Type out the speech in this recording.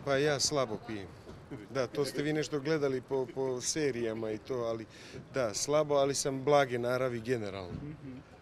Pa ja slabo pijem. Da, to ste vi nešto gledali po serijama i to, ali da, slabo, ali sam blage naravi generalno.